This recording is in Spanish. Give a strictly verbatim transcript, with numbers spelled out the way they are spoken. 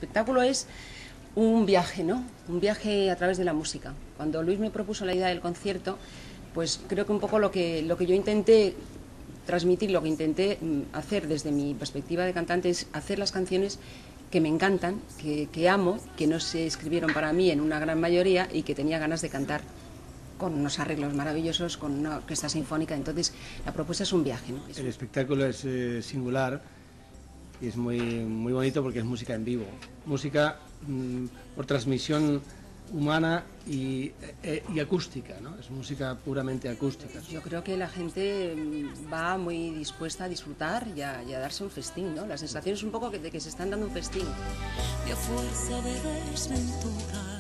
espectáculo es un viaje, ¿no? Un viaje a través de la música. Cuando Luis me propuso la idea del concierto, pues creo que un poco lo que, lo que yo intenté transmitir, lo que intenté hacer desde mi perspectiva de cantante es hacer las canciones que me encantan, que, que amo, que no se escribieron para mí en una gran mayoría y que tenía ganas de cantar con unos arreglos maravillosos, con una orquesta sinfónica. Entonces la propuesta es un viaje, ¿no? Es El espectáculo es eh, singular y es muy, muy bonito porque es música en vivo, música mmm, por transmisión humana y, eh, y acústica, ¿no? Es música puramente acústica. Yo creo que la gente va muy dispuesta a disfrutar y a, y a darse un festín, ¿no? La sensación es un poco de que se están dando un festín. De fuerza de desventura